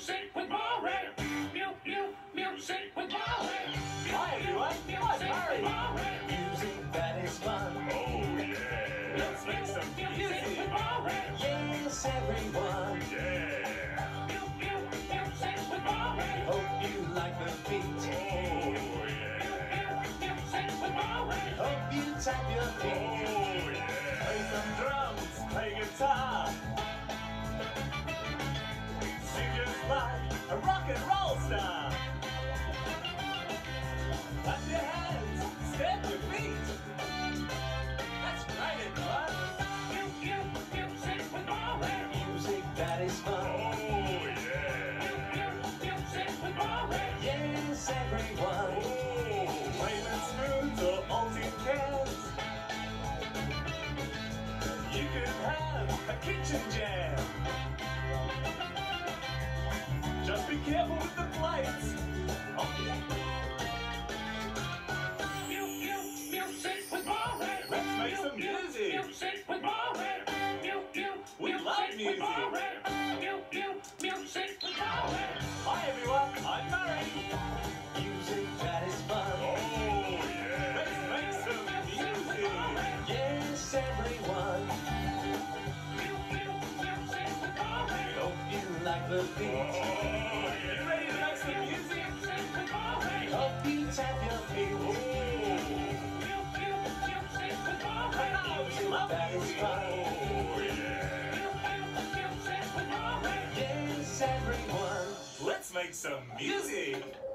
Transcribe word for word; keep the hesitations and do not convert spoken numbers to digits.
Music with Maury. Mu- mu- Music with Maury. Hi everyone, I'm Murray. Music that is fun. Oh yeah. Let's make some Music music. with Maury. Yes, everyone. Yeah. Mu- mu- Music with Maury. Hope you like the beat. Oh yeah. Mu- Music with Maury. Hope you tap your feet. Oh yeah. Play some drums, play guitar. Sing just like a rock and roll star. Clap your hands, stamp your feet. That's right, everyone. Mu- mu- Music with Maury. Music that is fun. Oh yeah. Mu- mu- Music with Maury. Yes, everyone. Oh. Playing spoons or malting cans. You can have a kitchen jam. Just be careful with the plates. Oh, yeah. Mu- mu- Music with Maury. Let's make some Mu- mu- music. Music with Maury. Mu- mu- We love with music. Maury. Mu- mu- Music with Maury. Hi everyone, I'm Murray. Music that is fun. Oh yeah. Let's make some music. Yes, everyone. Mu- mu- Music with Maury. Hope you like the beat. Oh You yeah. ready to make some music? Music with Maury. Hope you tap your feet. Mu- mu- Music with Maury. We love That is music. fun. Oh yeah. Mu- mu- Music with Maury. Yes, everyone. Let's make some music.